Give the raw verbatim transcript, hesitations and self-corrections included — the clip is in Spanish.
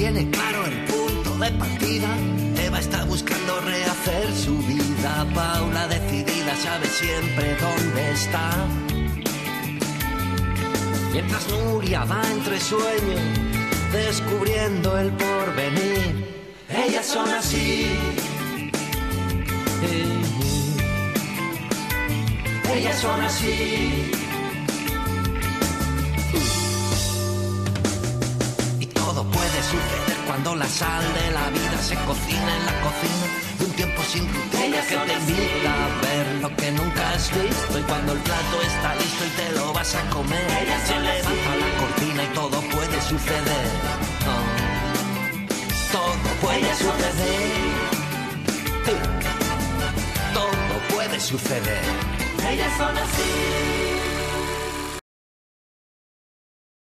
tiene claro el punto de partida. Eva está buscando rehacer su vida. Paula decidida sabe siempre dónde está. Mientras Nuria va entre sueños descubriendo el porvenir. Ellas son así. Ellas son así. Y todo puede suceder cuando la sal de la vida se cocina en la cocina de un tiempo sin rutina que te invita a ver lo que nunca has visto. Y cuando el plato está listo y te lo vas a comer, se levanta la cortina y todo puede suceder. Oh. Todo puede suceder. Sí. Todo puede suceder. Ellas son así.